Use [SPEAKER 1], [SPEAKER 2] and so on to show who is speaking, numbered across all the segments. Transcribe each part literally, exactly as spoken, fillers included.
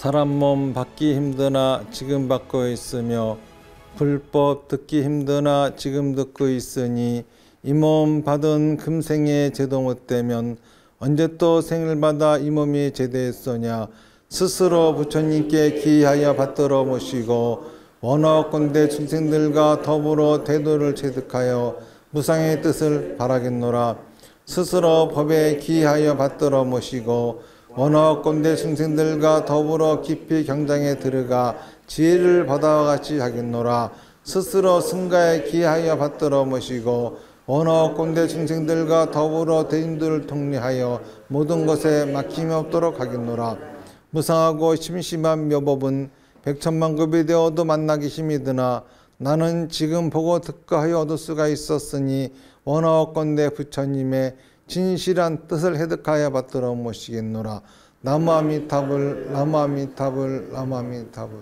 [SPEAKER 1] 사람 몸 받기 힘드나 지금 받고 있으며 불법 듣기 힘드나 지금 듣고 있으니 이 몸 받은 금생에 제도 못되면 언제 또 생을 받아 이 몸이 제대했으냐. 스스로 부처님께 기하여 받들어 모시고 원어건대 중생들과 더불어 대도를 체득하여 무상의 뜻을 바라겠노라. 스스로 법에 기하여 받들어 모시고 원어건대 중생들과 더불어 깊이 경장에 들어가 지혜를 바다와 같이 하겠노라. 스스로 승가에 기하여 받들어 모시고 원어건대 중생들과 더불어 대인들을 통리하여 모든 것에 막힘이 없도록 하겠노라. 무상하고 심심한 묘법은 백천만급이 되어도 만나기 힘이 드나 나는 지금 보고 듣고하여 얻을 수가 있었으니 원어건대 부처님의 진실한 뜻을 해득하여 받들어 모시겠노라. 나무아미타불 나무아미타불 나무아미타불.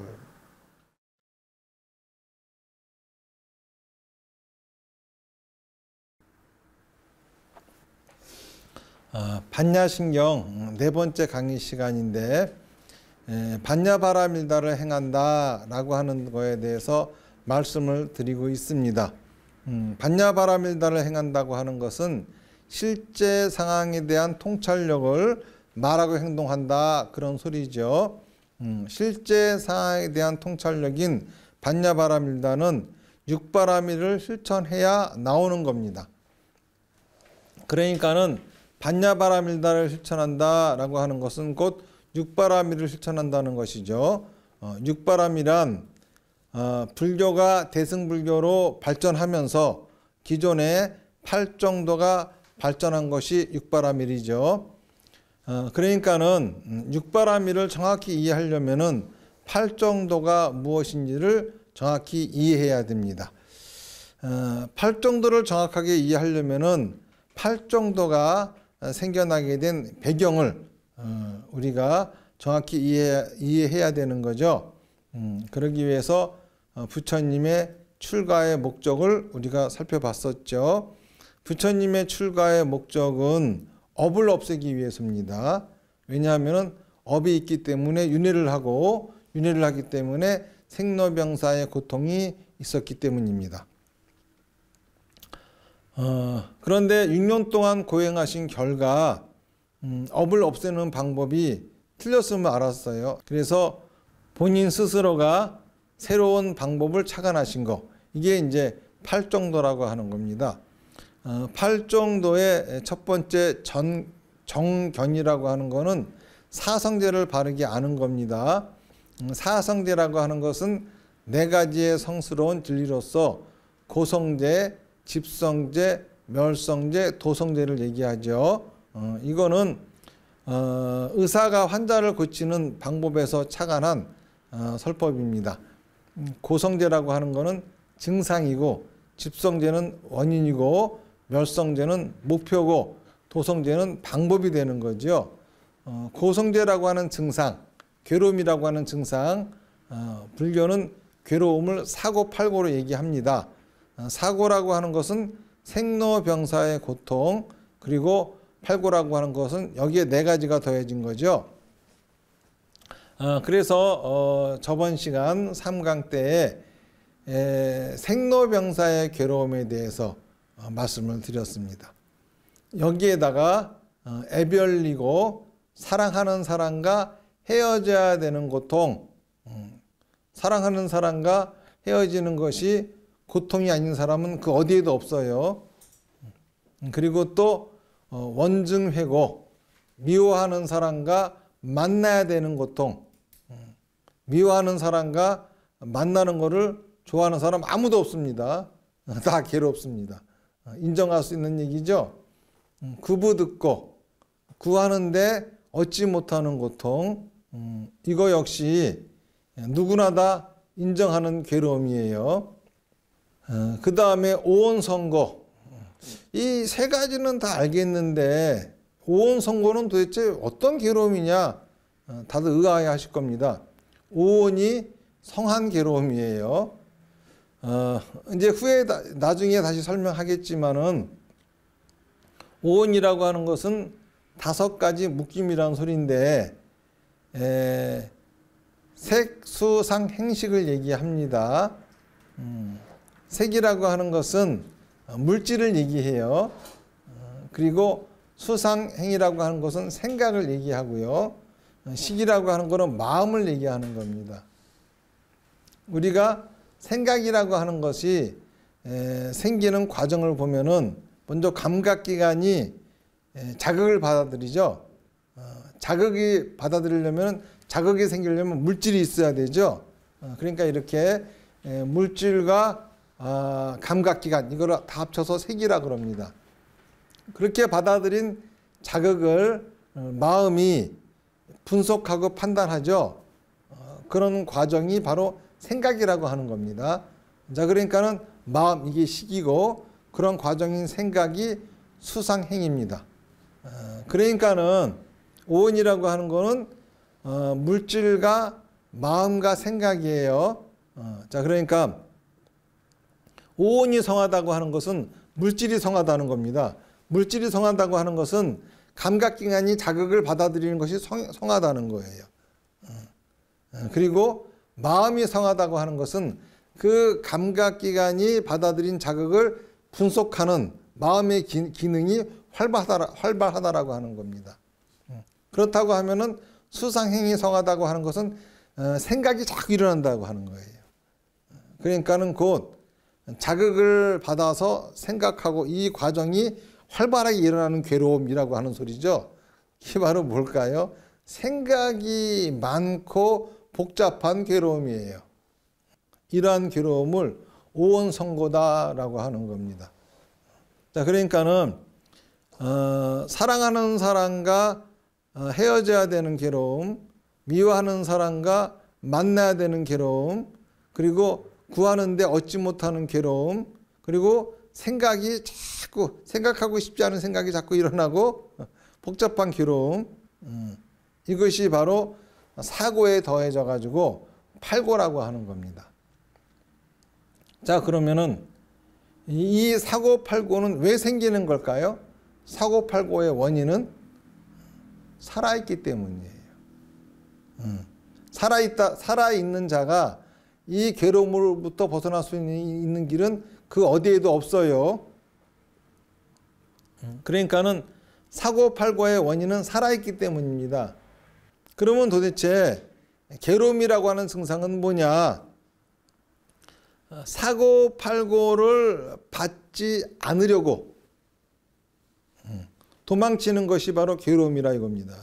[SPEAKER 1] 어, 반야신경 네 번째 강의 시간인데 에, 반야바라밀다를 행한다 라고 하는 거에 대해서 말씀을 드리고 있습니다. 음, 반야바라밀다를 행한다고 하는 것은 실제 상황에 대한 통찰력을 말하고 행동한다 그런 소리죠. 음, 실제 상황에 대한 통찰력인 반야바라밀다는 육바라밀을 실천해야 나오는 겁니다. 그러니까는 반야바라밀다를 실천한다 라고 하는 것은 곧 육바라밀을 실천한다는 것이죠. 어, 육바라밀은 어, 불교가 대승불교로 발전하면서 기존의 팔정도가 발전한 것이 육바라밀이죠. 어, 그러니까는 육바라밀을 정확히 이해하려면은 팔정도가 무엇인지를 정확히 이해해야 됩니다. 어, 팔정도를 정확하게 이해하려면은 팔정도가 생겨나게 된 배경을 어, 우리가 정확히 이해, 이해해야 되는 거죠. 음, 그러기 위해서 어, 부처님의 출가의 목적을 우리가 살펴봤었죠. 부처님의 출가의 목적은 업을 없애기 위해서입니다. 왜냐하면 업이 있기 때문에 윤회를 하고 윤회를 하기 때문에 생로병사의 고통이 있었기 때문입니다. 어, 그런데 육 년 동안 고행하신 결과 음, 업을 없애는 방법이 틀렸음을 알았어요. 그래서 본인 스스로가 새로운 방법을 착안하신 거, 이게 이제 팔정도라고 하는 겁니다. 어, 팔정도의 첫 번째 전, 정견이라고 하는 거는 사성제를 바르게 아는 겁니다. 음, 사성제라고 하는 것은 네 가지의 성스러운 진리로서 고성제, 집성제, 멸성제, 도성제를 얘기하죠. 어, 이거는 어, 의사가 환자를 고치는 방법에서 착안한 어, 설법입니다. 고성제라고 하는 것은 증상이고, 집성제는 원인이고, 멸성제는 목표고, 도성제는 방법이 되는 거죠. 어, 고성제라고 하는 증상, 괴로움이라고 하는 증상, 어, 불교는 괴로움을 사고팔고로 얘기합니다. 어, 사고라고 하는 것은 생로병사의 고통, 그리고 팔고라고 하는 것은 여기에 네 가지가 더해진 거죠. 어, 그래서 어, 저번 시간 삼 강 때에 에, 생로병사의 괴로움에 대해서 어, 말씀을 드렸습니다. 여기에다가 어, 애별리고 사랑하는 사람과 헤어져야 되는 고통, 음, 사랑하는 사람과 헤어지는 것이 고통이 아닌 사람은 그 어디에도 없어요. 그리고 또 어, 원증회고, 미워하는 사람과 만나야 되는 고통, 미워하는 사람과 만나는 것을 좋아하는 사람 아무도 없습니다. 다 괴롭습니다. 인정할 수 있는 얘기죠. 구부 듣고 구하는데 얻지 못하는 고통, 이거 역시 누구나 다 인정하는 괴로움이에요. 그 다음에 오온선고, 이 세 가지는 다 알겠는데 오온선고는 도대체 어떤 괴로움이냐, 다들 의아해 하실 겁니다. 오온이 성한 괴로움이에요. 어, 이제 후에 다, 나중에 다시 설명하겠지만은 오온이라고 하는 것은 다섯 가지 묶임이라는 소리인데, 에, 색수상 행식을 얘기합니다. 음, 색이라고 하는 것은 물질을 얘기해요. 그리고 수상행이라고 하는 것은 생각을 얘기하고요. 식이라고 하는 것은 마음을 얘기하는 겁니다. 우리가 생각이라고 하는 것이 에, 생기는 과정을 보면은 먼저 감각기관이 에, 자극을 받아들이죠. 어, 자극이 받아들이려면 자극이 생기려면 물질이 있어야 되죠. 어, 그러니까 이렇게 에, 물질과 아, 감각기관 이걸 다 합쳐서 색이라고 그럽니다. 그렇게 받아들인 자극을 어, 마음이 분석하고 판단하죠. 어, 그런 과정이 바로 생각이라고 하는 겁니다. 자, 그러니까는 마음 이게 식이고 그런 과정인 생각이 수상행입니다. 어, 그러니까는 오온이라고 하는 거는 어, 물질과 마음과 생각이에요. 어, 자, 그러니까 오온이 성하다고 하는 것은 물질이 성하다는 겁니다. 물질이 성하다고 하는 것은 감각기관이 자극을 받아들이는 것이 성, 성하다는 거예요. 어, 그리고 마음이 성하다고 하는 것은 그 감각기관이 받아들인 자극을 분석하는 마음의 기, 기능이 활발하다, 활발하다라고 하는 겁니다. 그렇다고 하면은 수상행이 성하다고 하는 것은 어, 생각이 자꾸 일어난다고 하는 거예요. 그러니까는 곧 자극을 받아서 생각하고 이 과정이 활발하게 일어나는 괴로움이라고 하는 소리죠. 이게 바로 뭘까요? 생각이 많고 복잡한 괴로움이에요. 이러한 괴로움을 오온성고다라고 하는 겁니다. 자, 그러니까는 어, 사랑하는 사람과 어, 헤어져야 되는 괴로움, 미워하는 사람과 만나야 되는 괴로움, 그리고 구하는데 얻지 못하는 괴로움, 그리고 생각이 자꾸 생각하고 싶지 않은 생각이 자꾸 일어나고 복잡한 괴로움, 음, 이것이 바로 사고에 더해져 가지고 팔고라고 하는 겁니다. 자, 그러면은 이 사고 팔고는 왜 생기는 걸까요? 사고 팔고의 원인은 살아있기 때문이에요. 음, 살아있다, 살아있는 자가 이 괴로움으로부터 벗어날 수 있는, 있는 길은 그 어디에도 없어요. 그러니까는 사고팔고의 원인은 살아있기 때문입니다. 그러면 도대체 괴로움이라고 하는 증상은 뭐냐? 사고팔고를 받지 않으려고 도망치는 것이 바로 괴로움이라 이겁니다.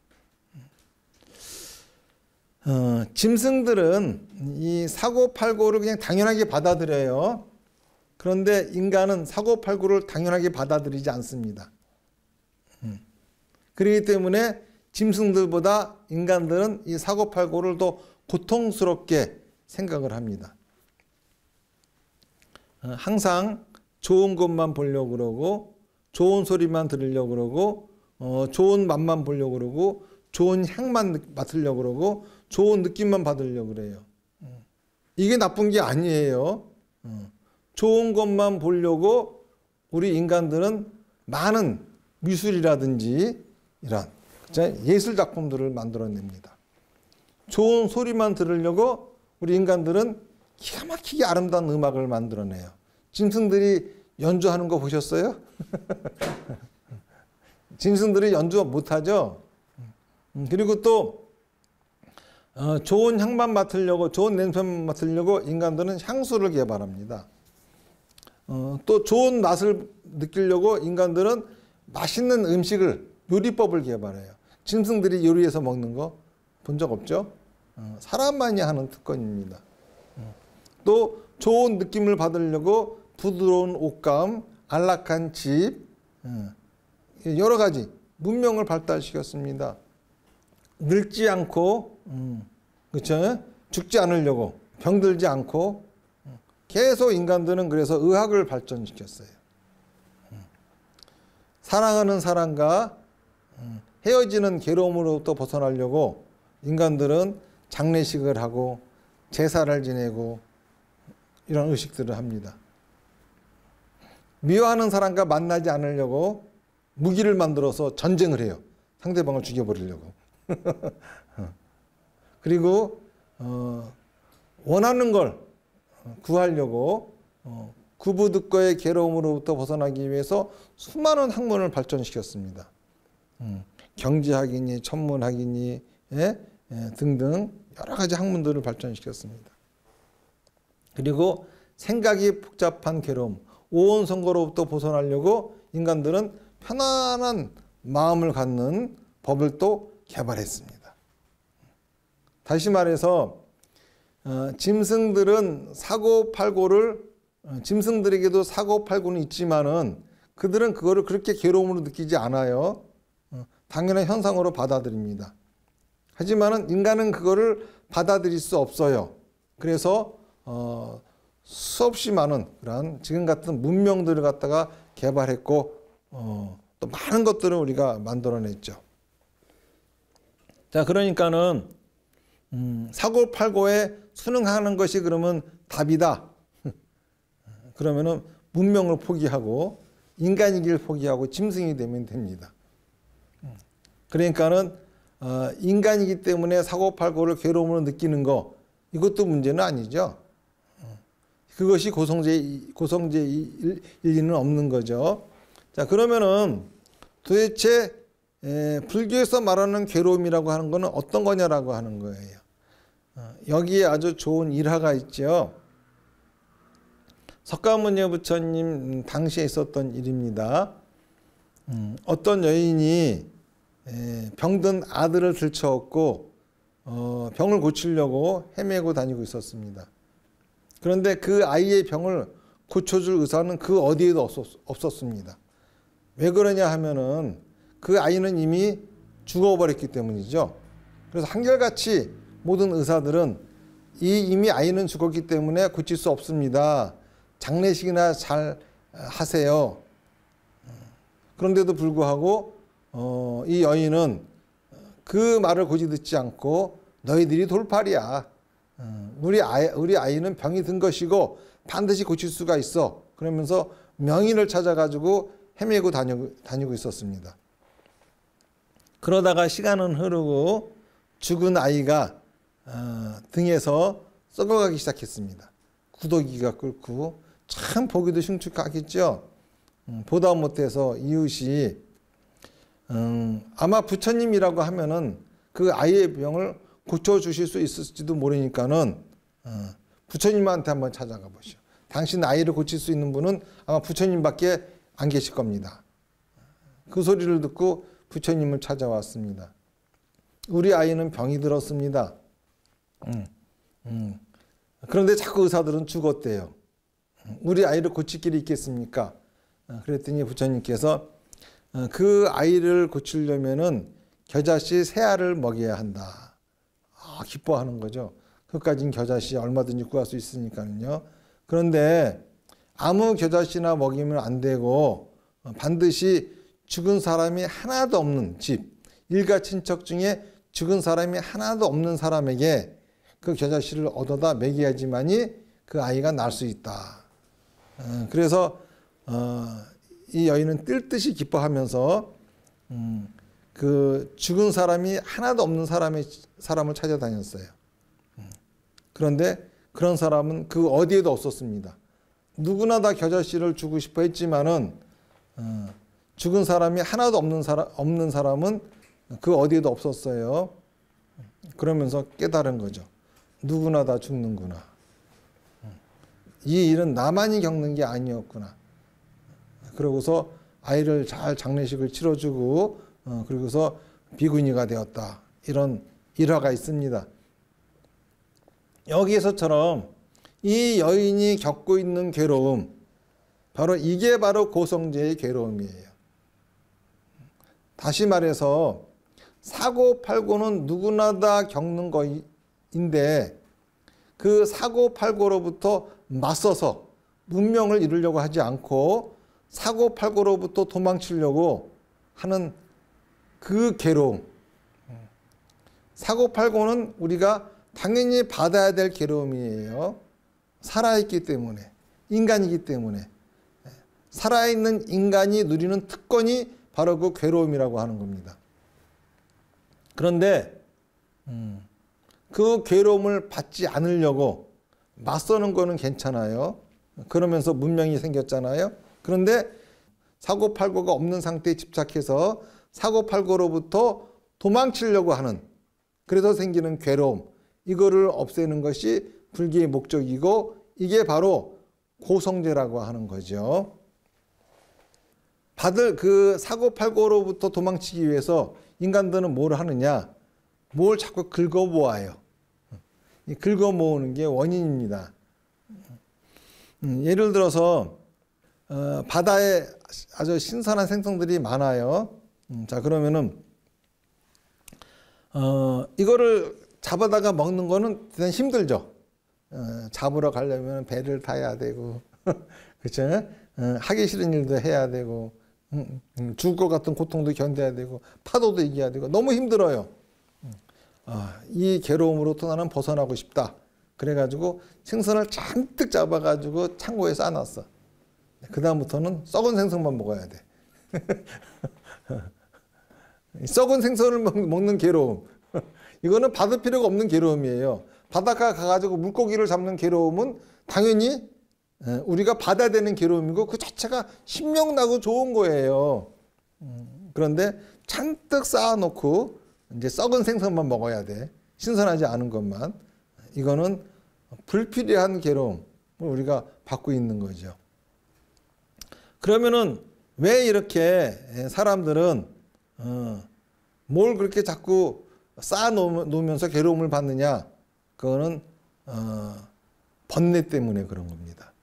[SPEAKER 1] 어, 짐승들은 이 사고팔고를 그냥 당연하게 받아들여요. 그런데 인간은 사고팔고를 당연하게 받아들이지 않습니다. 음. 그렇기 때문에 짐승들보다 인간들은 이 사고팔고를 더 고통스럽게 생각을 합니다. 어, 항상 좋은 것만 보려고 그러고 좋은 소리만 들으려고 그러고 어, 좋은 맛만 보려고 그러고 좋은 향만 맡으려고 그러고 좋은 느낌만 받으려고 그래요. 이게 나쁜 게 아니에요. 좋은 것만 보려고 우리 인간들은 많은 미술이라든지 이런 예술 작품들을 만들어냅니다. 좋은 소리만 들으려고 우리 인간들은 기가 막히게 아름다운 음악을 만들어내요. 짐승들이 연주하는 거 보셨어요? 짐승들이 연주 못하죠? 그리고 또 어, 좋은 향만 맡으려고 좋은 냄새만 맡으려고 인간들은 향수를 개발합니다. 어, 또 좋은 맛을 느끼려고 인간들은 맛있는 음식을 요리법을 개발해요. 짐승들이 요리해서 먹는 거 본 적 없죠? 어, 사람만이 하는 특권입니다. 어, 또 좋은 느낌을 받으려고 부드러운 옷감, 안락한 집, 어, 여러 가지 문명을 발달시켰습니다. 늙지 않고, 음, 그렇죠? 죽지 않으려고, 병들지 않고, 계속 인간들은 그래서 의학을 발전시켰어요. 음. 사랑하는 사람과 음, 헤어지는 괴로움으로부터 벗어나려고 인간들은 장례식을 하고 제사를 지내고 이런 의식들을 합니다. 미워하는 사람과 만나지 않으려고 무기를 만들어서 전쟁을 해요. 상대방을 죽여버리려고. 그리고 어, 원하는 걸 구하려고 어, 구부득거의 괴로움으로부터 벗어나기 위해서 수많은 학문을 발전시켰습니다. 음, 경제학이니 천문학이니 예? 예, 등등 여러 가지 학문들을 발전시켰습니다. 그리고 생각이 복잡한 괴로움, 오온성고로부터 벗어나려고 인간들은 편안한 마음을 갖는 법을 또 개발했습니다. 다시 말해서 어, 짐승들은 사고팔고를 어, 짐승들에게도 사고팔고는 있지만은 그들은 그거를 그렇게 괴로움으로 느끼지 않아요. 어, 당연한 현상으로 받아들입니다. 하지만은 인간은 그거를 받아들일 수 없어요. 그래서 어, 수없이 많은 그런 지금 같은 문명들을 갖다가 개발했고 어, 또 많은 것들을 우리가 만들어냈죠. 자, 그러니까는 음, 사고팔고에 순응하는 것이 그러면 답이다. 그러면은 문명을 포기하고 인간이길 포기하고 짐승이 되면 됩니다. 그러니까는 어, 인간이기 때문에 사고팔고를 괴로움으로 느끼는 거 이것도 문제는 아니죠. 그것이 고성제 고성제일 리는 없는 거죠. 자, 그러면은 도대체 에, 불교에서 말하는 괴로움이라고 하는 것은 어떤 거냐라고 하는 거예요. 어, 여기에 아주 좋은 일화가 있죠. 석가모니 부처님 당시에 있었던 일입니다. 음, 어떤 여인이 에, 병든 아들을 들쳐업고 어, 병을 고치려고 헤매고 다니고 있었습니다. 그런데 그 아이의 병을 고쳐줄 의사는 그 어디에도 없었, 없었습니다. 왜 그러냐 하면은 그 아이는 이미 죽어버렸기 때문이죠. 그래서 한결같이 모든 의사들은 이 이미 아이는 죽었기 때문에 고칠 수 없습니다. 장례식이나 잘 하세요. 그런데도 불구하고 어, 이 여인은 그 말을 고지 듣지 않고 너희들이 돌팔이야. 우리 아이, 우리 아이는 병이 든 것이고 반드시 고칠 수가 있어. 그러면서 명인을 찾아가지고 헤매고 다니고, 다니고 있었습니다. 그러다가 시간은 흐르고 죽은 아이가 어, 등에서 썩어가기 시작했습니다. 구더기가 끓고 참 보기도 흉측하겠죠. 음, 보다 못해서 이웃이 음, 아마 부처님이라고 하면은 그 아이의 병을 고쳐주실 수 있을지도 모르니까는 어, 부처님한테 한번 찾아가 보시오. 당신 아이를 고칠 수 있는 분은 아마 부처님밖에 안 계실 겁니다. 그 소리를 듣고 부처님을 찾아왔습니다. 우리 아이는 병이 들었습니다. 음, 음. 그런데 자꾸 의사들은 죽었대요. 우리 아이를 고칠 길이 있겠습니까? 어, 그랬더니 부처님께서 어, 그 아이를 고치려면은 겨자씨 세 알을 먹여야 한다. 아, 기뻐하는 거죠. 그까진 겨자씨 얼마든지 구할 수 있으니까요. 그런데 아무 겨자씨나 먹이면 안 되고 어, 반드시 죽은 사람이 하나도 없는 집, 일가 친척 중에 죽은 사람이 하나도 없는 사람에게 그 겨자씨를 얻어다 먹여야지만이 그 아이가 날 수 있다. 어, 그래서 어, 이 여인은 뜰 듯이 기뻐하면서 음, 그 죽은 사람이 하나도 없는 사람의 사람을 찾아다녔어요. 음, 그런데 그런 사람은 그 어디에도 없었습니다. 누구나 다 겨자씨를 주고 싶어 했지만은 어, 죽은 사람이 하나도 없는 사람 없는 사람은 그 어디에도 없었어요. 그러면서 깨달은 거죠. 누구나 다 죽는구나. 이 일은 나만이 겪는 게 아니었구나. 그러고서 아이를 잘 장례식을 치러주고 어, 그리고서 비구니가 되었다. 이런 일화가 있습니다. 여기에서처럼 이 여인이 겪고 있는 괴로움, 바로 이게 바로 고성제의 괴로움이에요. 다시 말해서 사고팔고는 누구나 다 겪는 것인데 그 사고팔고로부터 맞서서 문명을 이루려고 하지 않고 사고팔고로부터 도망치려고 하는 그 괴로움. 사고팔고는 우리가 당연히 받아야 될 괴로움이에요. 살아있기 때문에, 인간이기 때문에. 살아있는 인간이 누리는 특권이 바로 그 괴로움이라고 하는 겁니다. 그런데 음, 그 괴로움을 받지 않으려고 맞서는 거는 괜찮아요. 그러면서 문명이 생겼잖아요. 그런데 사고팔고가 없는 상태에 집착해서 사고팔고로부터 도망치려고 하는, 그래서 생기는 괴로움, 이거를 없애는 것이 불교의 목적이고, 이게 바로 고성제라고 하는 거죠. 받을 그 사고팔고로부터 도망치기 위해서 인간들은 뭘 하느냐? 뭘 자꾸 긁어모아요. 이 긁어모으는 게 원인입니다. 음, 예를 들어서 어, 바다에 아주 신선한 생선들이 많아요. 음, 자 그러면은 어, 이거를 잡아다가 먹는 거는 대단히 힘들죠. 어, 잡으러 가려면 배를 타야 되고, 그렇죠? 어, 하기 싫은 일도 해야 되고, 음, 음, 죽을 것 같은 고통도 견뎌야 되고, 파도도 이겨야 되고, 너무 힘들어요. 아, 이 괴로움으로부터 나는 벗어나고 싶다. 그래가지고 생선을 잔뜩 잡아가지고 창고에 싸놨어. 그 다음부터는 썩은 생선만 먹어야 돼. 썩은 생선을 먹는 괴로움. 이거는 받을 필요가 없는 괴로움이에요. 바닷가 가가지고 물고기를 잡는 괴로움은 당연히 우리가 받아야 되는 괴로움이고 그 자체가 신명나고 좋은 거예요. 그런데 잔뜩 쌓아놓고 이제 썩은 생선만 먹어야 돼. 신선하지 않은 것만. 이거는 불필요한 괴로움을 우리가 받고 있는 거죠. 그러면은 왜 이렇게 사람들은 어, 뭘 그렇게 자꾸 쌓아놓으면서 괴로움을 받느냐? 그거는 어, 번뇌 때문에 그런 겁니다.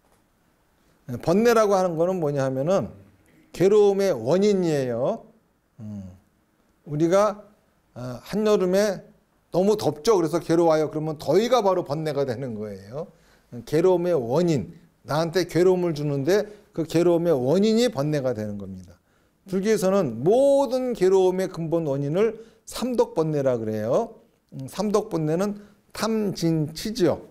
[SPEAKER 1] 번뇌라고 하는 거는 뭐냐 하면은 괴로움의 원인이에요. 음, 우리가 어, 한여름에 너무 덥죠. 그래서 괴로워요. 그러면 더위가 바로 번뇌가 되는 거예요. 괴로움의 원인, 나한테 괴로움을 주는데 그 괴로움의 원인이 번뇌가 되는 겁니다. 불교에서는 모든 괴로움의 근본 원인을 삼독번뇌라 그래요. 음, 삼독번뇌는 탐진치지요.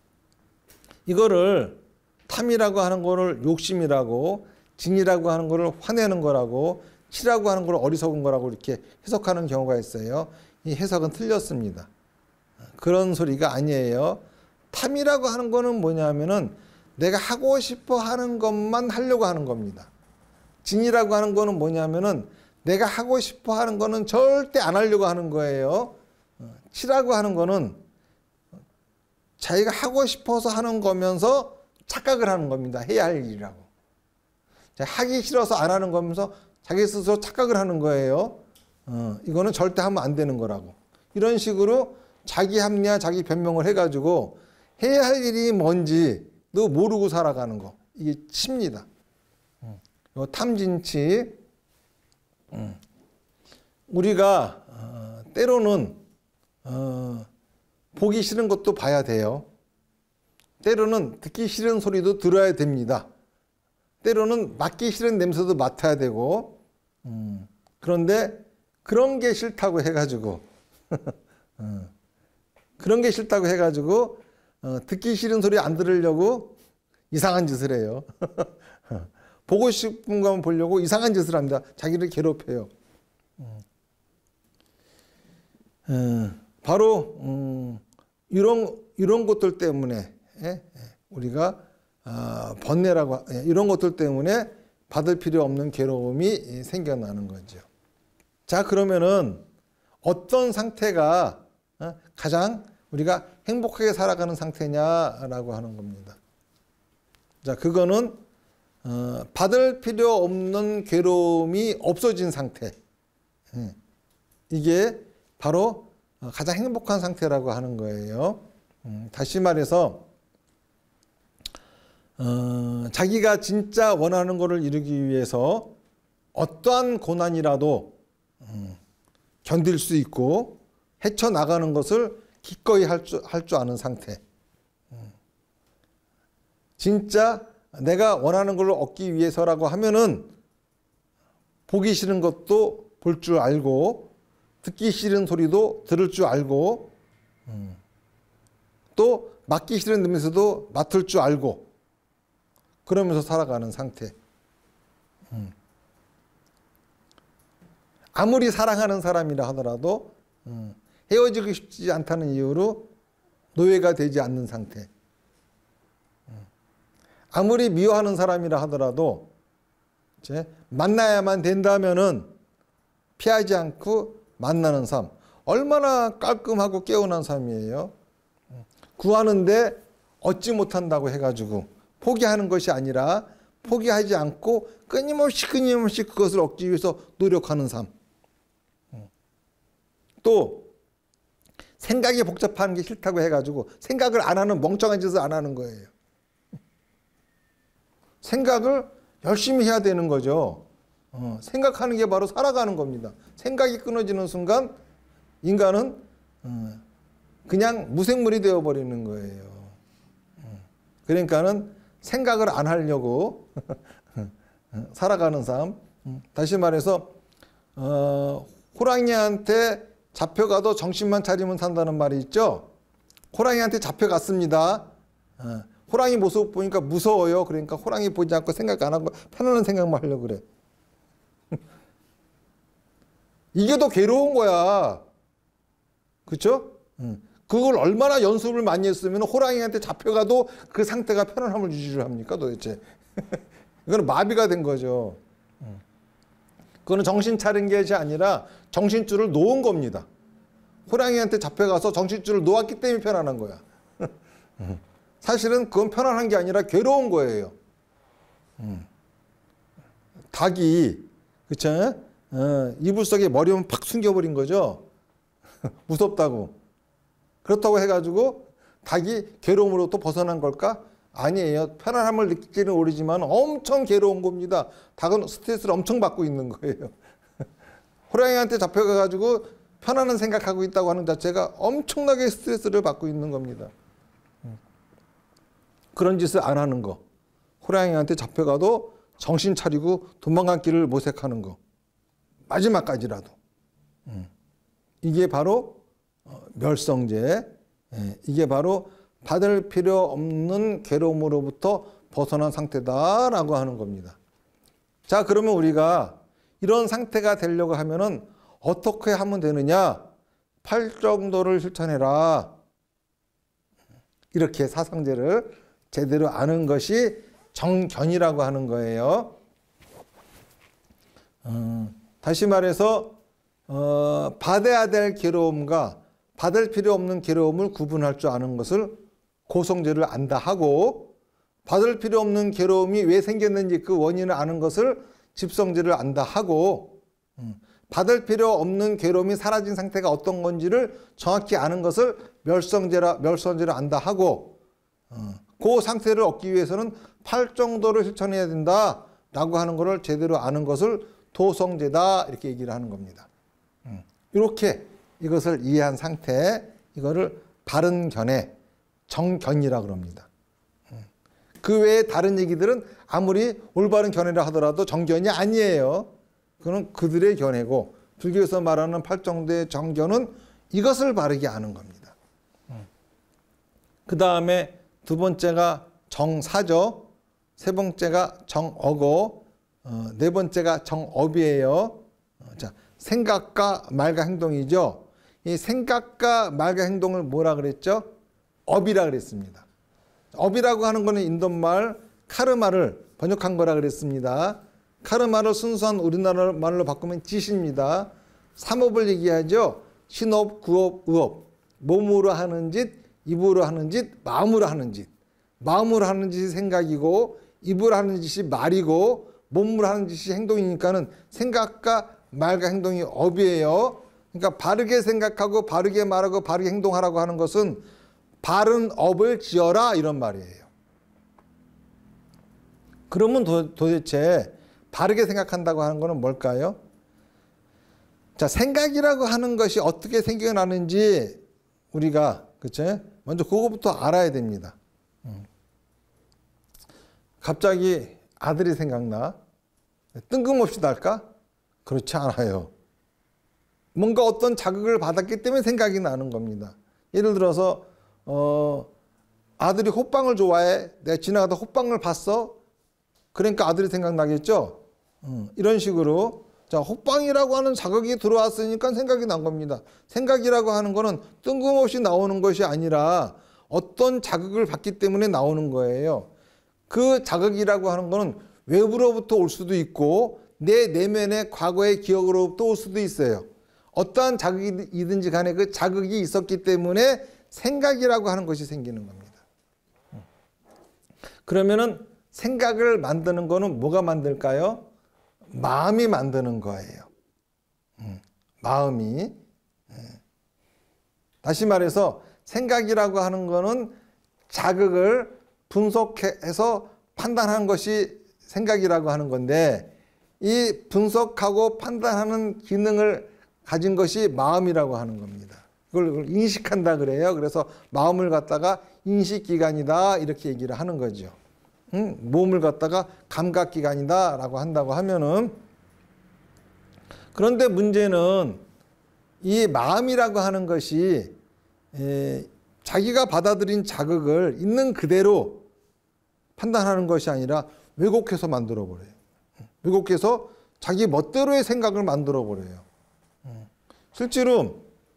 [SPEAKER 1] 이거를 탐이라고 하는 거를 욕심이라고, 진이라고 하는 거를 화내는 거라고, 치라고 하는 걸 어리석은 거라고 이렇게 해석하는 경우가 있어요. 이 해석은 틀렸습니다. 그런 소리가 아니에요. 탐이라고 하는 거는 뭐냐 하면은 내가 하고 싶어 하는 것만 하려고 하는 겁니다. 진이라고 하는 거는 뭐냐 하면은 내가 하고 싶어 하는 거는 절대 안 하려고 하는 거예요. 치라고 하는 거는 자기가 하고 싶어서 하는 거면서 착각을 하는 겁니다. 해야 할 일이라고. 하기 싫어서 안 하는 거면서 자기 스스로 착각을 하는 거예요. 어, 이거는 절대 하면 안 되는 거라고. 이런 식으로 자기 합리화, 자기 변명을 해가지고 해야 할 일이 뭔지도 모르고 살아가는 거. 이게 치입니다. 음, 요 탐진치. 음, 우리가 어, 때로는 어, 보기 싫은 것도 봐야 돼요. 때로는 듣기 싫은 소리도 들어야 됩니다. 때로는 맡기 싫은 냄새도 맡아야 되고, 음, 그런데 그런 게 싫다고 해가지고 어, 그런 게 싫다고 해가지고 어, 듣기 싫은 소리 안 들으려고 이상한 짓을 해요. 보고 싶은 것만 보려고 이상한 짓을 합니다. 자기를 괴롭혀요. 음. 어, 바로 음, 이런 이런 것들 때문에 예? 우리가 아, 번뇌라고 예, 이런 것들 때문에 받을 필요 없는 괴로움이 생겨나는 거죠. 자 그러면은 어떤 상태가 어, 가장 우리가 행복하게 살아가는 상태냐라고 하는 겁니다. 자 그거는 어, 받을 필요 없는 괴로움이 없어진 상태. 예. 이게 바로 가장 행복한 상태라고 하는 거예요. 음, 다시 말해서 어, 자기가 진짜 원하는 것을 이루기 위해서 어떠한 고난이라도 음, 견딜 수 있고 헤쳐나가는 것을 기꺼이 할 줄, 할 줄 아는 상태. 음, 진짜 내가 원하는 걸 얻기 위해서라고 하면은 보기 싫은 것도 볼 줄 알고 듣기 싫은 소리도 들을 줄 알고 음, 또 맡기 싫은 냄새도 맡을 줄 알고 그러면서 살아가는 상태. 음. 아무리 사랑하는 사람이라 하더라도 음, 헤어지고 싶지 않다는 이유로 노예가 되지 않는 상태. 아무리 미워하는 사람이라 하더라도 이제 만나야만 된다면은 피하지 않고 만나는 삶. 얼마나 깔끔하고 깨어난 삶이에요. 구하는데 얻지 못한다고 해가지고 포기하는 것이 아니라 포기하지 않고 끊임없이 끊임없이 그것을 얻기 위해서 노력하는 삶. 또 생각이 복잡한 게 싫다고 해가지고 생각을 안 하는 멍청한 짓을 안 하는 거예요. 생각을 열심히 해야 되는 거죠. 어, 생각하는 게 바로 살아가는 겁니다. 생각이 끊어지는 순간 인간은 어, 그냥 무생물이 되어버리는 거예요. 어, 그러니까는 생각을 안 하려고 살아가는 삶. 다시 말해서 어, 호랑이한테 잡혀가도 정신만 차리면 산다는 말이 있죠. 호랑이한테 잡혀갔습니다. 어, 호랑이 모습 보니까 무서워요. 그러니까 호랑이 보지 않고 생각 안 하고 편안한 생각만 하려고 그래. 이게 더 괴로운 거야. 그렇죠? 응. 그걸 얼마나 연습을 많이 했으면 호랑이한테 잡혀가도 그 상태가 편안함을 유지를 합니까 도대체. 이거는 마비가 된 거죠. 응. 그거는 정신 차린 것이 아니라 정신줄을 놓은 겁니다. 호랑이한테 잡혀가서 정신줄을 놓았기 때문에 편안한 거야. 사실은 그건 편안한 게 아니라 괴로운 거예요. 음. 닭이 그쵸? 어, 이불 속에 머리만 팍 숨겨버린 거죠. 무섭다고. 그렇다고 해가지고 닭이 괴로움으로부터 벗어난 걸까? 아니에요. 편안함을 느끼지는 오르지만 엄청 괴로운 겁니다. 닭은 스트레스를 엄청 받고 있는 거예요. 호랑이한테 잡혀가가지고 편안한 생각하고 있다고 하는 자체가 엄청나게 스트레스를 받고 있는 겁니다. 그런 짓을 안 하는 거. 호랑이한테 잡혀가도 정신 차리고 도망갈 길을 모색하는 거. 마지막까지라도. 이게 바로 멸성제. 이게 바로 받을 필요 없는 괴로움으로부터 벗어난 상태다라고 하는 겁니다. 자, 그러면 우리가 이런 상태가 되려고 하면은 어떻게 하면 되느냐? 팔정도를 실천해라. 이렇게 사상제를 제대로 아는 것이 정견이라고 하는 거예요. 음, 다시 말해서 어, 받아야 될 괴로움과 받을 필요 없는 괴로움을 구분할 줄 아는 것을 고성제를 안다 하고, 받을 필요 없는 괴로움이 왜 생겼는지 그 원인을 아는 것을 집성제를 안다 하고, 음, 받을 필요 없는 괴로움이 사라진 상태가 어떤 건지를 정확히 아는 것을 멸성제라, 멸성제를 안다 하고, 어, 그 상태를 얻기 위해서는 팔정도를 실천해야 된다라고 하는 것을 제대로 아는 것을 도성제다 이렇게 얘기를 하는 겁니다. 음, 이렇게 이것을 이해한 상태, 이거를 바른 견해, 정견이라고 합니다. 음, 그 외에 다른 얘기들은 아무리 올바른 견해라 하더라도 정견이 아니에요. 그건 그들의 견해고, 불교에서 말하는 팔정도의 정견은 이것을 바르게 아는 겁니다. 음. 그 다음에 두 번째가 정사죠. 세 번째가 정어고, 어, 네 번째가 정업이에요. 어, 자, 생각과 말과 행동이죠. 이 생각과 말과 행동을 뭐라 그랬죠? 업이라 그랬습니다. 업이라고 하는 거는 인도말 카르마를 번역한 거라 그랬습니다. 카르마를 순수한 우리나라 말로 바꾸면 짓입니다. 삼업을 얘기하죠. 신업, 구업, 의업. 몸으로 하는 짓, 입으로 하는 짓, 마음으로 하는 짓. 마음으로 하는 짓이 생각이고, 입으로 하는 짓이 말이고, 몸으로 하는 짓이 행동이니까는 생각과 말과 행동이 업이에요. 그러니까 바르게 생각하고 바르게 말하고 바르게 행동하라고 하는 것은 바른 업을 지어라 이런 말이에요. 그러면 도, 도대체 바르게 생각한다고 하는 것은 뭘까요? 자, 생각이라고 하는 것이 어떻게 생겨나는지 우리가 그쵸? 먼저 그거부터 알아야 됩니다. 갑자기 아들이 생각나? 뜬금없이 날까? 그렇지 않아요. 뭔가 어떤 자극을 받았기 때문에 생각이 나는 겁니다. 예를 들어서 어, 아들이 호빵을 좋아해. 내가 지나가다 호빵을 봤어. 그러니까 아들이 생각나겠죠. 음, 이런 식으로 자, 호빵이라고 하는 자극이 들어왔으니까 생각이 난 겁니다. 생각이라고 하는 거는 뜬금없이 나오는 것이 아니라 어떤 자극을 받기 때문에 나오는 거예요. 그 자극이라고 하는 거는 외부로부터 올 수도 있고 내 내면의 과거의 기억으로부터 올 수도 있어요. 어떠한 자극이든지 간에 그 자극이 있었기 때문에 생각이라고 하는 것이 생기는 겁니다. 그러면은 생각을 만드는 거는 뭐가 만들까요? 마음이 만드는 거예요. 음, 마음이. 예. 다시 말해서 생각이라고 하는 거는 자극을 분석해서 판단하는 것이 생각이라고 하는 건데 이 분석하고 판단하는 기능을 가진 것이 마음이라고 하는 겁니다. 그걸 인식한다 그래요. 그래서 마음을 갖다가 인식기관이다 이렇게 얘기를 하는 거죠. 응? 몸을 갖다가 감각기관이다 라고 한다고 하면은, 그런데 문제는 이 마음이라고 하는 것이 에, 자기가 받아들인 자극을 있는 그대로 판단하는 것이 아니라 왜곡해서 만들어 버려요. 왜곡해서 자기 멋대로의 생각을 만들어 버려요. 실제로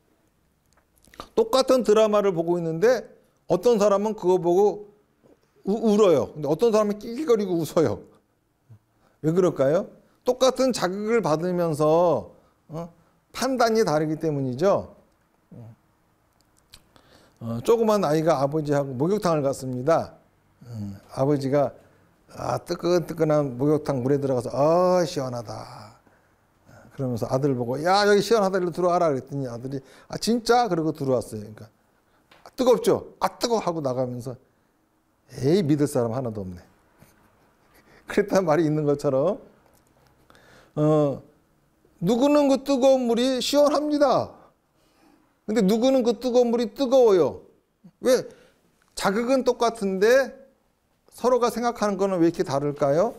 [SPEAKER 1] 똑같은 드라마를 보고 있는데 어떤 사람은 그거 보고 우, 울어요. 근데 어떤 사람은 낄낄거리고 웃어요. 왜 그럴까요? 똑같은 자극을 받으면서 어? 판단이 다르기 때문이죠. 어, 조그만 아이가 아버지하고 목욕탕을 갔습니다. 음, 아버지가 아, 뜨끈뜨끈한 목욕탕 물에 들어가서 아 시원하다. 그러면서 아들 보고 야 여기 시원하다 일로 들어와라 그랬더니 아들이 아 진짜? 그러고 들어왔어요. 그러니까 아, 뜨겁죠? 아 뜨거워 하고 나가면서 에이 믿을 사람 하나도 없네. 그랬단 말이 있는 것처럼 어, 누구는 그 뜨거운 물이 시원합니다. 근데 누구는 그 뜨거운 물이 뜨거워요. 왜? 자극은 똑같은데 서로가 생각하는 거는 왜 이렇게 다를까요?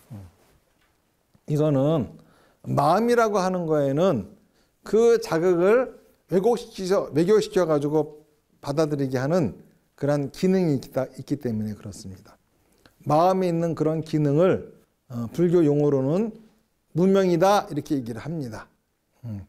[SPEAKER 1] 이거는 마음이라고 하는 거에는 그 자극을 왜곡시켜, 왜곡시켜 가지고 받아들이게 하는 그런 기능이 있기 때문에 그렇습니다. 마음에 있는 그런 기능을 어, 불교 용어로는 무명이다 이렇게 얘기를 합니다. 음.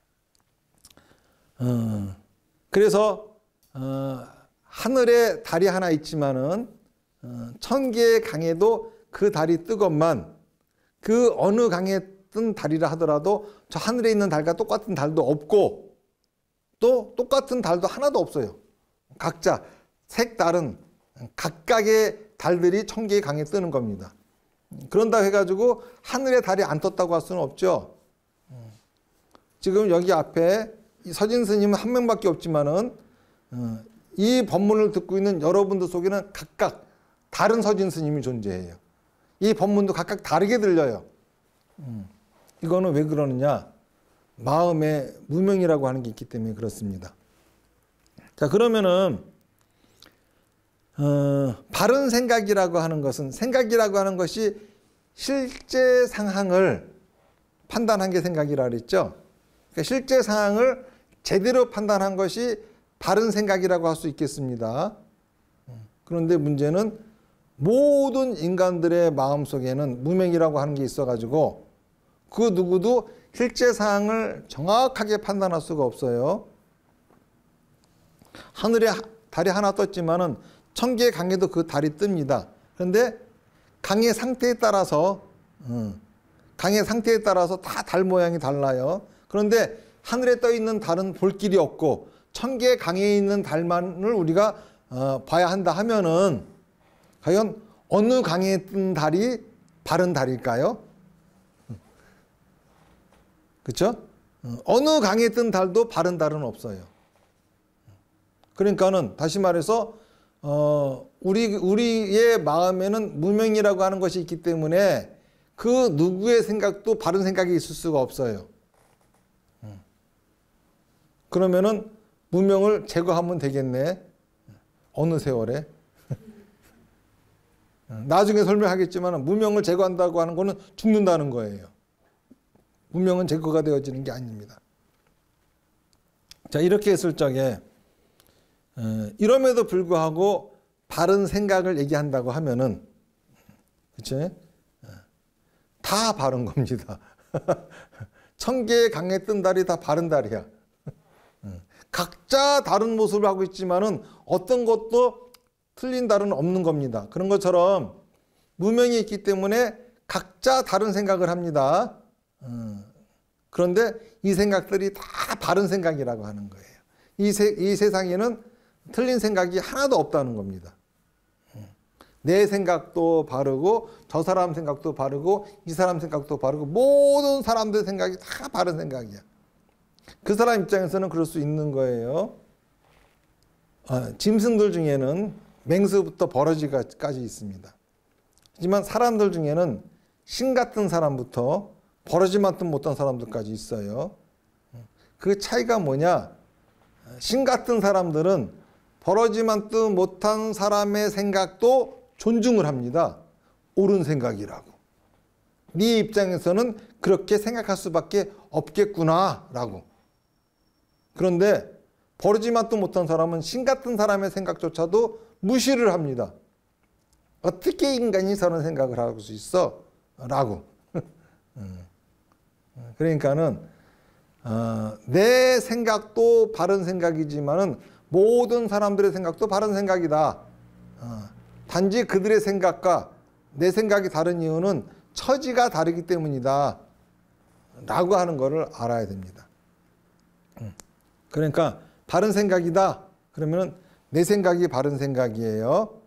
[SPEAKER 1] 어, 그래서 어, 하늘에 달이 하나 있지만은 어, 천 개의 강에도 그 달이 뜨겁만 그 어느 강에 뜬 달이라 하더라도 저 하늘에 있는 달과 똑같은 달도 없고 또 똑같은 달도 하나도 없어요. 각자 색다른 각각의 달들이 천 개의 강에 뜨는 겁니다. 그런다 해가지고 하늘에 달이 안 떴다고 할 수는 없죠. 지금 여기 앞에 이 서진 스님은 한 명밖에 없지만은 이 법문을 듣고 있는 여러분들 속에는 각각 다른 서진 스님이 존재해요. 이 법문도 각각 다르게 들려요. 이거는 왜 그러느냐? 마음에 무명이라고 하는 게 있기 때문에 그렇습니다. 자, 그러면은 어, 바른 생각이라고 하는 것은 생각이라고 하는 것이 실제 상황을 판단한 게 생각이라 그랬죠. 그러니까 실제 상황을 제대로 판단한 것이 바른 생각이라고 할 수 있겠습니다. 그런데 문제는 모든 인간들의 마음속에는 무명이라고 하는 게 있어가지고 그 누구도 실제 상황을 정확하게 판단할 수가 없어요. 하늘에 달이 하나 떴지만은 천 개의 강에도 그 달이 뜹니다. 그런데 강의 상태에 따라서 강의 상태에 따라서 다 달 모양이 달라요. 그런데 하늘에 떠 있는 달은 볼 길이 없고 천 개의 강에 있는 달만을 우리가 어, 봐야 한다 하면은 과연 어느 강에 뜬 달이 바른 달일까요? 그렇죠? 어느 강에 뜬 달도 바른 달은 없어요. 그러니까는 다시 말해서 어, 우리 우리의 마음에는 무명이라고 하는 것이 있기 때문에 그 누구의 생각도 바른 생각이 있을 수가 없어요. 그러면은 무명을 제거하면 되겠네. 어느 세월에? 나중에 설명하겠지만 무명을 제거한다고 하는 거는 죽는다는 거예요. 무명은 제거가 되어지는 게 아닙니다. 자, 이렇게 했을 적에 이럼에도 불구하고 바른 생각을 얘기한다고 하면은 그치? 다 바른 겁니다. 천 개의 강에 뜬 달이 다 바른 달이야. 각자 다른 모습을 하고 있지만은 어떤 것도 틀린 달은 없는 겁니다. 그런 것처럼 무명이 있기 때문에 각자 다른 생각을 합니다. 그런데 이 생각들이 다 바른 생각이라고 하는 거예요. 이, 세, 이 세상에는 틀린 생각이 하나도 없다는 겁니다. 내 생각도 바르고 저 사람 생각도 바르고 이 사람 생각도 바르고 모든 사람들 생각이 다 바른 생각이야. 그 사람 입장에서는 그럴 수 있는 거예요. 아, 짐승들 중에는 맹수부터 버러지까지 있습니다. 하지만 사람들 중에는 신 같은 사람부터 버러지만큼 못한 사람들까지 있어요. 그 차이가 뭐냐? 신 같은 사람들은 버러지만큼 못한 사람의 생각도 존중을 합니다. 옳은 생각이라고. 네 입장에서는 그렇게 생각할 수밖에 없겠구나 라고. 그런데 버러지만도 못한 사람은 신 같은 사람의 생각조차도 무시를 합니다. 어떻게 인간이 저런 생각을 할 수 있어? 라고. 그러니까는 어, 내 생각도 바른 생각이지만은 모든 사람들의 생각도 바른 생각이다. 어, 단지 그들의 생각과 내 생각이 다른 이유는 처지가 다르기 때문이다. 라고 하는 것을 알아야 됩니다. 그러니까 바른 생각이다. 그러면 내 생각이 바른 생각이에요.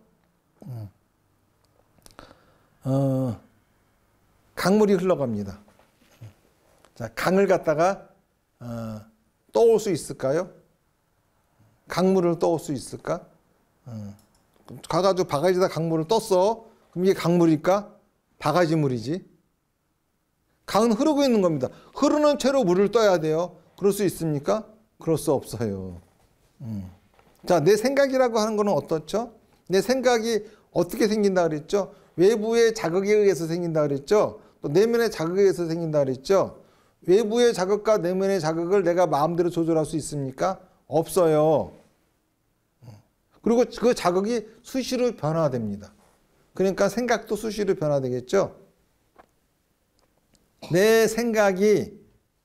[SPEAKER 1] 어, 강물이 흘러갑니다. 자, 강을 갖다가 어, 떠올 수 있을까요? 강물을 떠올 수 있을까? 어, 가가지고 바가지에다 강물을 떴어. 그럼 이게 강물일까? 바가지물이지. 강은 흐르고 있는 겁니다. 흐르는 채로 물을 떠야 돼요. 그럴 수 있습니까? 그럴 수 없어요. 음. 자, 내 생각이라고 하는 거는 어떻죠? 내 생각이 어떻게 생긴다 그랬죠? 외부의 자극에 의해서 생긴다 그랬죠? 또 내면의 자극에 의해서 생긴다 그랬죠? 외부의 자극과 내면의 자극을 내가 마음대로 조절할 수 있습니까? 없어요. 그리고 그 자극이 수시로 변화됩니다. 그러니까 생각도 수시로 변화되겠죠? 내 생각이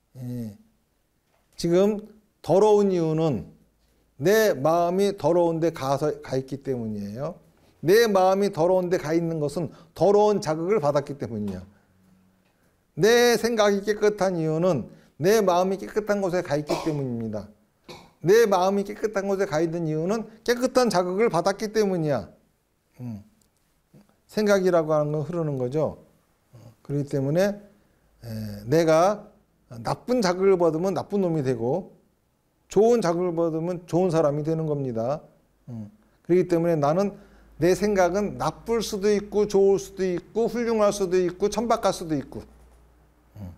[SPEAKER 1] 지금 더러운 이유는 내 마음이 더러운 데 가서 가 있기 때문이에요. 내 마음이 더러운 데 가 있는 것은 더러운 자극을 받았기 때문이에요. 내 생각이 깨끗한 이유는 내 마음이 깨끗한 곳에 가 있기 때문입니다. 내 마음이 깨끗한 곳에 가 있는 이유는 깨끗한 자극을 받았기 때문이야. 음. 생각이라고 하는 건 흐르는 거죠. 그렇기 때문에 에, 내가 나쁜 자극을 받으면 나쁜 놈이 되고 좋은 자극을 받으면 좋은 사람이 되는 겁니다. 음. 그렇기 때문에 나는 내 생각은 나쁠 수도 있고 좋을 수도 있고 훌륭할 수도 있고 천박할 수도 있고 음.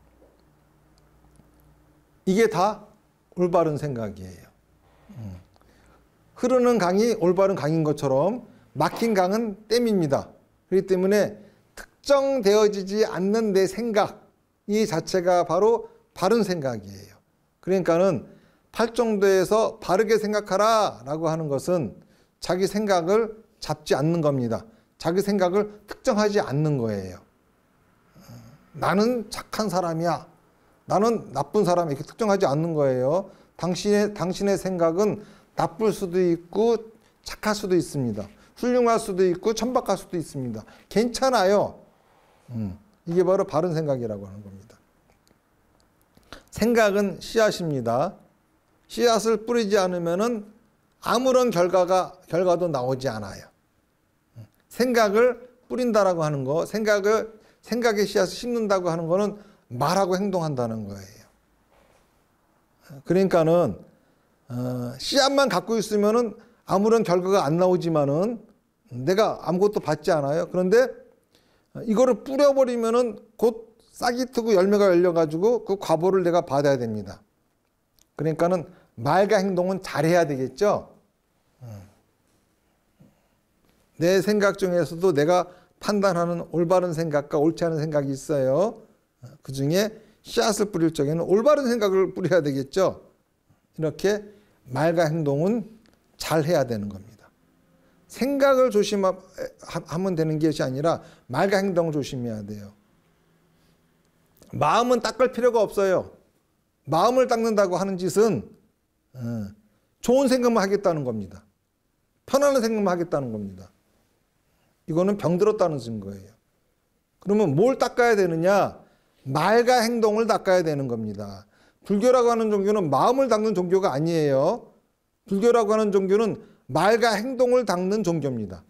[SPEAKER 1] 이게 다 올바른 생각이에요. 음. 흐르는 강이 올바른 강인 것처럼 막힌 강은 댐입니다. 그렇기 때문에 특정되어지지 않는 내 생각 이 자체가 바로 바른 생각이에요. 그러니까는 팔정도에서 바르게 생각하라 라고 하는 것은 자기 생각을 잡지 않는 겁니다. 자기 생각을 특정하지 않는 거예요. 나는 착한 사람이야. 나는 나쁜 사람이야. 이렇게 특정하지 않는 거예요. 당신의, 당신의 생각은 나쁠 수도 있고 착할 수도 있습니다. 훌륭할 수도 있고 천박할 수도 있습니다. 괜찮아요. 음, 이게 바로 바른 생각이라고 하는 겁니다. 생각은 씨앗입니다. 씨앗을 뿌리지 않으면은 아무런 결과가, 결과도 나오지 않아요. 생각을 뿌린다라고 하는 거, 생각을, 생각의 씨앗을 심는다고 하는 거는 말하고 행동한다는 거예요. 그러니까는, 어, 씨앗만 갖고 있으면은 아무런 결과가 안 나오지만은 내가 아무것도 받지 않아요. 그런데 이거를 뿌려버리면은 곧 싹이 트고 열매가 열려가지고 그 과보를 내가 받아야 됩니다. 그러니까는 말과 행동은 잘해야 되겠죠. 내 생각 중에서도 내가 판단하는 올바른 생각과 옳지 않은 생각이 있어요. 그 중에 씨앗을 뿌릴 적에는 올바른 생각을 뿌려야 되겠죠. 이렇게 말과 행동은 잘해야 되는 겁니다. 생각을 조심하면 되는 것이 아니라 말과 행동을 조심해야 돼요. 마음은 닦을 필요가 없어요. 마음을 닦는다고 하는 짓은 어, 좋은 생각만 하겠다는 겁니다. 편안한 생각만 하겠다는 겁니다. 이거는 병들었다는 증거예요. 그러면 뭘 닦아야 되느냐? 말과 행동을 닦아야 되는 겁니다. 불교라고 하는 종교는 마음을 닦는 종교가 아니에요. 불교라고 하는 종교는 말과 행동을 닦는 종교입니다.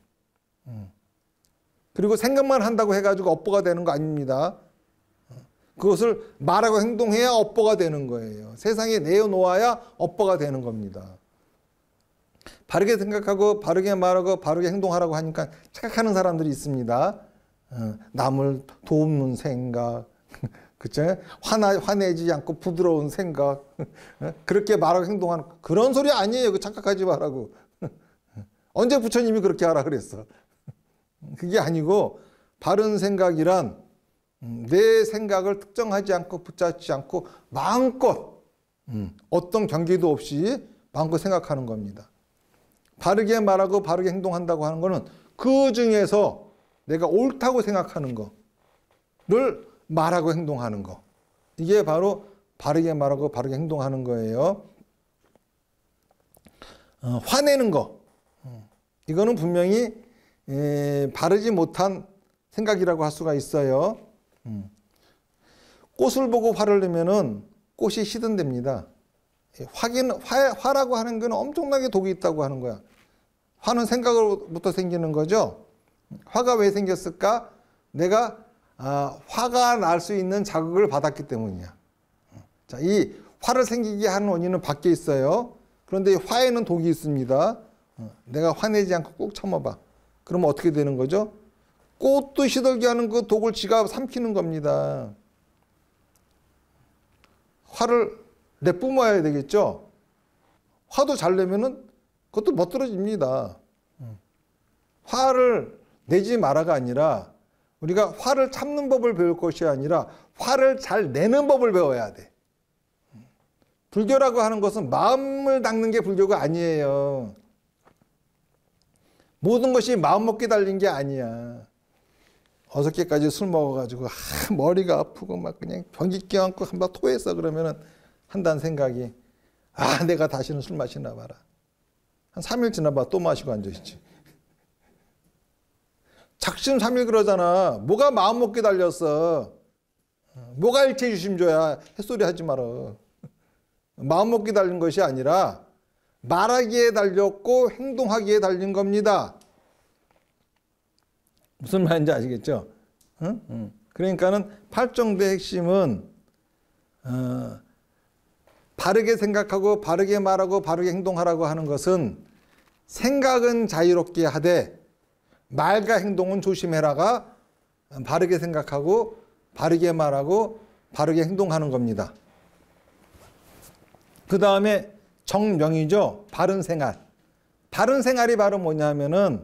[SPEAKER 1] 그리고 생각만 한다고 해가지고 업보가 되는 거 아닙니다. 그것을 말하고 행동해야 업보가 되는 거예요. 세상에 내어놓아야 업보가 되는 겁니다. 바르게 생각하고 바르게 말하고 바르게 행동하라고 하니까 착각하는 사람들이 있습니다. 어, 남을 돕는 생각, 그쵸? 화나, 화내지 않고 부드러운 생각, 어? 그렇게 말하고 행동하는 그런 소리 아니에요. 그 착각하지 말라고. 언제 부처님이 그렇게 하라 그랬어? 그게 아니고 바른 생각이란 내 생각을 특정하지 않고 붙잡지 않고 마음껏 어떤 경계도 없이 마음껏 생각하는 겁니다. 바르게 말하고 바르게 행동한다고 하는 거는 그 중에서 내가 옳다고 생각하는 거를 말하고 행동하는 거. 이게 바로 바르게 말하고 바르게 행동하는 거예요. 어, 화내는 거. 이거는 분명히 에, 바르지 못한 생각이라고 할 수가 있어요. 음. 꽃을 보고 화를 내면은 꽃이 시든답니다. 화기는, 화, 화라고 하는 건 엄청나게 독이 있다고 하는 거야. 화는 생각으로부터 생기는 거죠. 화가 왜 생겼을까? 내가 아, 화가 날 수 있는 자극을 받았기 때문이야. 자, 이 화를 생기게 하는 원인은 밖에 있어요. 그런데 화에는 독이 있습니다. 내가 화내지 않고 꾹 참아봐. 그러면 어떻게 되는 거죠? 꽃도 시들게 하는 그 독을 지가 삼키는 겁니다. 화를 내뿜어야 되겠죠? 화도 잘 내면은 그것도 멋들어집니다. 화를 내지 마라가 아니라 우리가 화를 참는 법을 배울 것이 아니라 화를 잘 내는 법을 배워야 돼. 불교라고 하는 것은 마음을 닦는 게 불교가 아니에요. 모든 것이 마음먹기 달린 게 아니야. 어저께까지 술 먹어가지고 아, 머리가 아프고 막 그냥 변기 껴안고 한번 토했어. 그러면은 한다는 생각이 아 내가 다시는 술 마시나 봐라. 한 삼 일 지나봐 또 마시고 앉아있지. 작심 삼 일 그러잖아. 뭐가 마음먹기 달렸어. 뭐가 일체유심조야. 햇소리 하지 마라. 마음먹기 달린 것이 아니라 말하기에 달렸고 행동하기에 달린 겁니다. 무슨 말인지 아시겠죠? 응? 응. 그러니까는 팔정도의 핵심은 어, 바르게 생각하고 바르게 말하고 바르게 행동하라고 하는 것은 생각은 자유롭게 하되 말과 행동은 조심해라가 바르게 생각하고 바르게 말하고 바르게 행동하는 겁니다. 그 다음에 정명이죠. 바른 생활. 바른 생활이 바로 뭐냐면은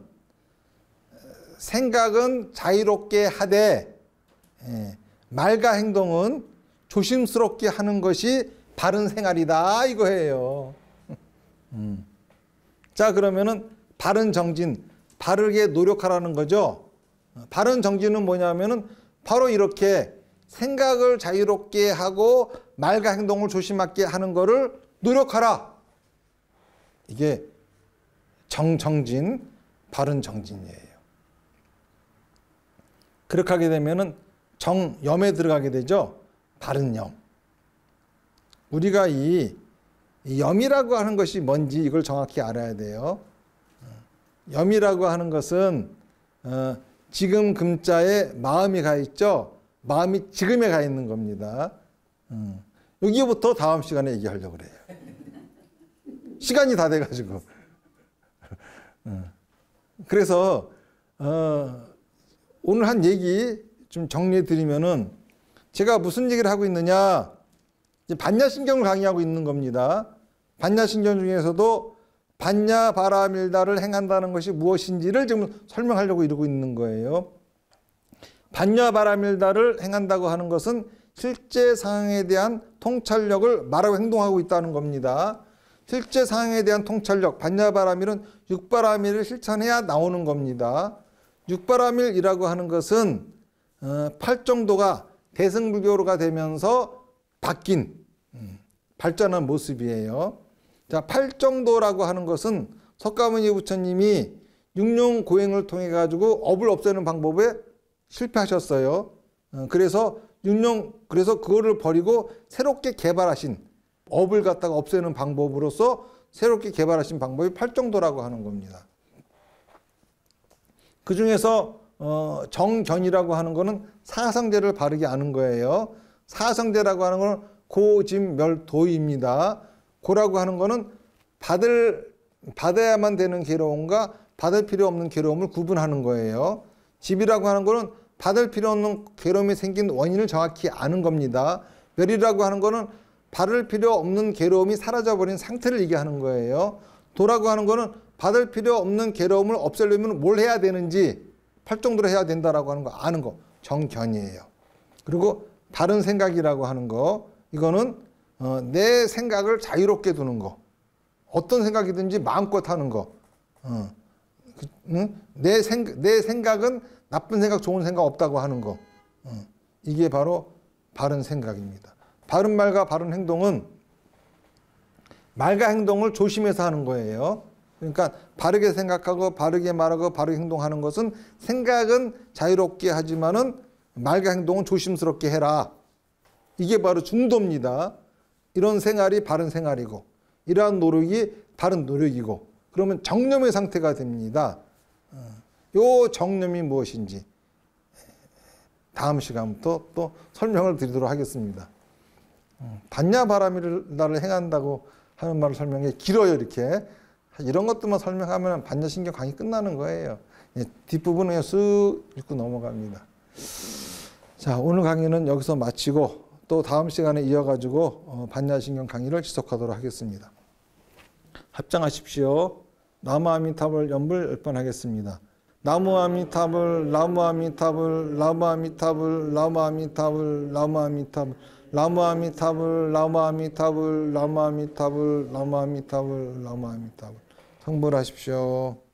[SPEAKER 1] 생각은 자유롭게 하되 말과 행동은 조심스럽게 하는 것이 바른 생활이다 이거예요. 음. 자 그러면은 바른 정진, 바르게 노력하라는 거죠. 바른 정진은 뭐냐면은 바로 이렇게 생각을 자유롭게 하고 말과 행동을 조심하게 하는 거를 노력하라. 이게 정정진, 바른 정진이에요. 그렇게 하게 되면은 정염에 들어가게 되죠. 바른 염. 우리가 이 염이라고 하는 것이 뭔지 이걸 정확히 알아야 돼요. 염이라고 하는 것은 어, 지금 금자에 마음이 가 있죠. 마음이 지금에 가 있는 겁니다. 음. 여기부터 다음 시간에 얘기하려고 그래요. 시간이 다 돼가지고. 그래서 어, 오늘 한 얘기 좀 정리해 드리면은 제가 무슨 얘기를 하고 있느냐, 반야신경을 강의하고 있는 겁니다. 반야신경 중에서도 반야바라밀다를 행한다는 것이 무엇인지를 지금 설명하려고 이러고 있는 거예요. 반야바라밀다를 행한다고 하는 것은 실제 상황에 대한 통찰력을 말하고 행동하고 있다는 겁니다. 실제 상황에 대한 통찰력, 반야바라밀은 육바라밀을 실천해야 나오는 겁니다. 육바라밀이라고 하는 것은 팔정도가 대승불교가 되면서 바뀐 음, 발전한 모습이에요. 자, 팔정도라고 하는 것은 석가모니 부처님이 육룡고행을 통해 가지고 업을 없애는 방법에 실패하셨어요. 어, 그래서 육룡 그래서 그거를 버리고 새롭게 개발하신 업을 갖다가 없애는 방법으로서 새롭게 개발하신 방법이 팔정도라고 하는 겁니다. 그 중에서 어, 정견이라고 하는 거는 사성제를 바르게 아는 거예요. 사성제라고 하는 거는 고짐멸도입니다. 고라고 하는 거는 받을 받아야만 되는 괴로움과 받을 필요 없는 괴로움을 구분하는 거예요. 집이라고 하는 거는 받을 필요 없는 괴로움이 생긴 원인을 정확히 아는 겁니다. 멸이라고 하는 거는 받을 필요 없는 괴로움이 사라져버린 상태를 얘기하는 거예요. 도라고 하는 거는 받을 필요 없는 괴로움을 없애려면 뭘 해야 되는지 팔정도로 해야 된다라고 하는 거 아는 거 정견이에요. 그리고 다른 생각이라고 하는 거 이거는 어, 내 생각을 자유롭게 두는 거 어떤 생각이든지 마음껏 하는 거 어, 그, 응? 내, 생, 내 생각은 나쁜 생각 좋은 생각 없다고 하는 거 어, 이게 바로 바른 생각입니다. 바른 말과 바른 행동은 말과 행동을 조심해서 하는 거예요. 그러니까 바르게 생각하고 바르게 말하고 바르게 행동하는 것은 생각은 자유롭게 하지만은 말과 행동은 조심스럽게 해라. 이게 바로 중도입니다. 이런 생활이 바른 생활이고 이러한 노력이 바른 노력이고 그러면 정념의 상태가 됩니다. 요 정념이 무엇인지 다음 시간부터 또 설명을 드리도록 하겠습니다. 반야 바라미를 나를 행한다고 하는 말을 설명해 길어요. 이렇게 이런 것들만 설명하면 반야신경 강의 끝나는 거예요. 뒷부분은 그냥 쓱 읽고 넘어갑니다. 자, 오늘 강의는 여기서 마치고 또 다음 시간에 이어가지고 반야신경 강의를 지속하도록 하겠습니다. 합장하십시오. 나무아미타불 연불 열 번 하겠습니다. 나무아미타불 나무아미타불 나무아미타불 나무아미타불 나무아미타불 나무아미타불 나무아미타불 나무아미타불 나무아미타불 나무아미타불 성불하십시오.